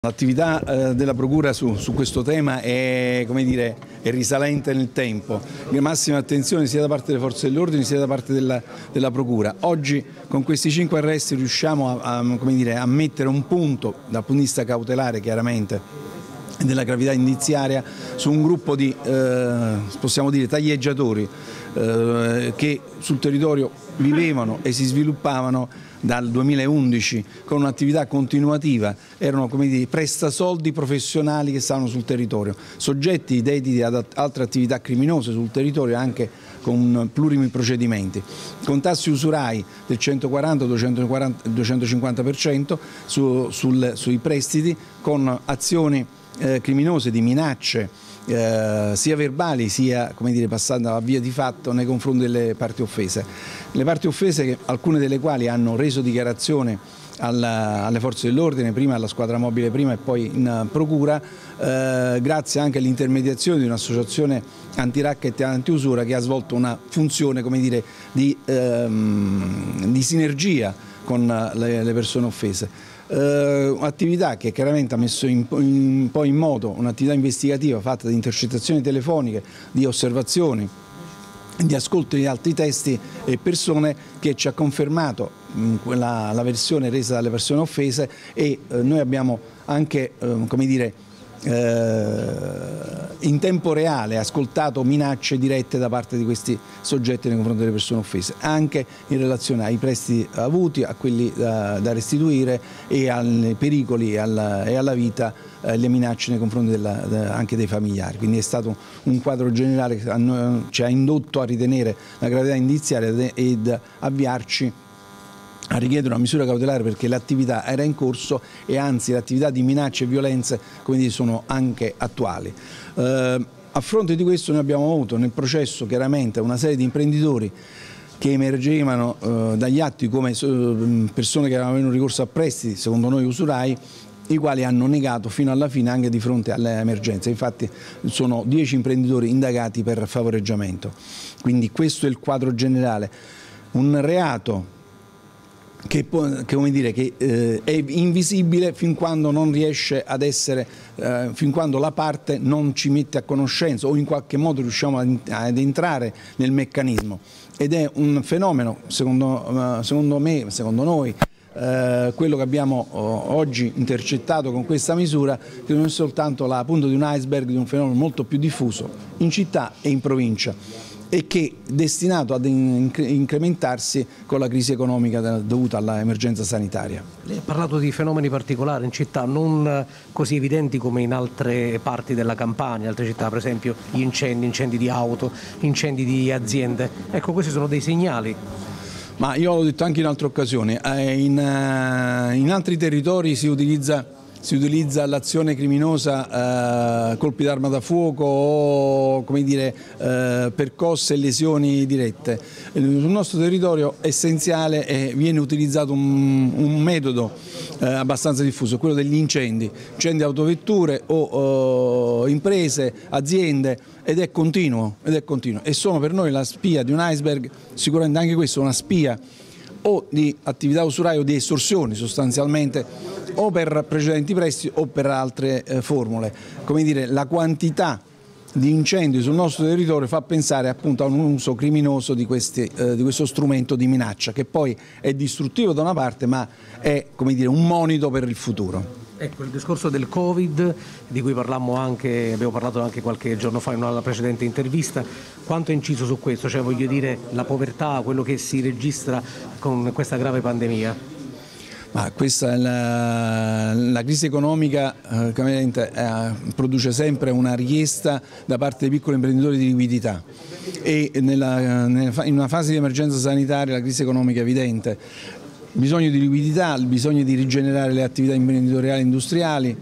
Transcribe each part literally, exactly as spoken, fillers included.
L'attività eh, della Procura su, su questo tema è, come dire, è risalente nel tempo, massima attenzione sia da parte delle forze dell'ordine sia da parte della, della Procura. Oggi con questi cinque arresti riusciamo a, a, come dire, a mettere un punto dal punto di vista cautelare, chiaramente, della gravità indiziaria su un gruppo di, eh, possiamo dire, taglieggiatori eh, che sul territorio vivevano e si sviluppavano dal duemilaundici con un'attività continuativa, erano, come dire, prestasoldi professionali che stavano sul territorio, soggetti dediti ad altre attività criminose sul territorio anche con plurimi procedimenti, con tassi usurai del centoquaranta duecentocinquanta per cento su, sul, sui prestiti, con azioni eh, criminose di minacce Eh, sia verbali sia, come dire, passando a via di fatto nei confronti delle parti offese. Le parti offese, che, alcune delle quali hanno reso dichiarazione alla, alle forze dell'ordine, prima alla squadra mobile prima e poi in procura, eh, grazie anche all'intermediazione di un'associazione anti-racket e anti-usura che ha svolto una funzione, come dire, di, ehm, di sinergia con le, le persone offese. Uh, attività che chiaramente ha messo in, in, poi in moto un'attività investigativa fatta di intercettazioni telefoniche, di osservazioni, di ascolto di altri testi e persone, che ci ha confermato mh, la, la versione resa dalle persone offese, e uh, noi abbiamo anche, uh, come dire, Uh, in tempo reale ascoltato minacce dirette da parte di questi soggetti nei confronti delle persone offese, anche in relazione ai prestiti avuti, a quelli da, da restituire e ai pericoli alla, e alla vita, eh, le minacce nei confronti della, da, anche dei familiari. Quindi è stato un quadro generale che a noi, ci ha indotto a ritenere la gravità indiziaria ed avviarci a richiedere una misura cautelare, perché l'attività era in corso e anzi l'attività di minacce e violenze, come dire, sono anche attuali. Eh, a fronte di questo noi abbiamo avuto nel processo chiaramente una serie di imprenditori che emergevano eh, dagli atti come eh, persone che avevano ricorso a prestiti, secondo noi usurai, i quali hanno negato fino alla fine anche di fronte alle emergenze. Infatti sono dieci imprenditori indagati per favoreggiamento. Quindi questo è il quadro generale. Un reato Che, che, come dire, che eh, è invisibile fin quando non riesce ad essere, eh, fin quando la parte non ci mette a conoscenza o in qualche modo riusciamo ad, ad entrare nel meccanismo. Ed è un fenomeno, secondo, secondo me, secondo noi, eh, quello che abbiamo oh, oggi intercettato con questa misura, che non è soltanto la punta di un iceberg di un fenomeno molto più diffuso in città e in provincia, e che è destinato ad incrementarsi con la crisi economica dovuta all'emergenza sanitaria. Lei ha parlato di fenomeni particolari in città, non così evidenti come in altre parti della Campania, in altre città, per esempio gli incendi, incendi di auto, incendi di aziende. Ecco, questi sono dei segnali. Ma io l'ho detto anche in altre occasioni, in, in altri territori si utilizza si utilizza l'azione criminosa, eh, colpi d'arma da fuoco o, come dire, eh, percosse e lesioni dirette. Sul nostro territorio essenziale è, viene utilizzato un, un metodo eh, abbastanza diffuso, quello degli incendi, incendi autovetture o, o imprese, aziende, ed è continuo, ed è continuo. E sono per noi la spia di un iceberg, sicuramente anche questo è una spia o di attività usuraia o di estorsioni sostanzialmente, o per precedenti prestiti o per altre eh, formule. Come dire, la quantità di incendi sul nostro territorio fa pensare appunto a un uso criminoso di, questi, eh, di questo strumento di minaccia, che poi è distruttivo da una parte ma è, come dire, un monito per il futuro. Ecco, il discorso del Covid, di cui parlammo anche, abbiamo parlato anche qualche giorno fa in una precedente intervista, quanto è inciso su questo? Cioè, voglio dire, la povertà, quello che si registra con questa grave pandemia? Ma questa è la, la crisi economica eh, eh, produce sempre una richiesta da parte dei piccoli imprenditori di liquidità, e nella, nella, in una fase di emergenza sanitaria la crisi economica è evidente. Bisogno di liquidità, il bisogno di rigenerare le attività imprenditoriali e industriali,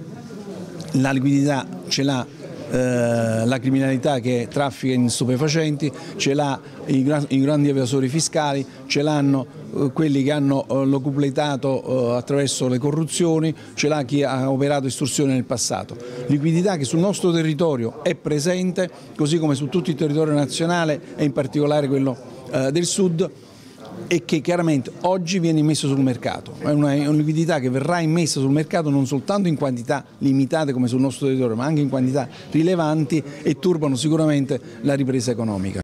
la liquidità ce l'ha eh, la criminalità che traffica in stupefacenti, ce l'ha i, i grandi evasori fiscali, ce l'hanno eh, quelli che hanno eh, locupletato eh, attraverso le corruzioni, ce l'ha chi ha operato estorsione nel passato. Liquidità che sul nostro territorio è presente, così come su tutto il territorio nazionale e in particolare quello eh, del sud, e che chiaramente oggi viene immesso sul mercato. È una, è una liquidità che verrà immessa sul mercato non soltanto in quantità limitate come sul nostro territorio, ma anche in quantità rilevanti e turbano sicuramente la ripresa economica.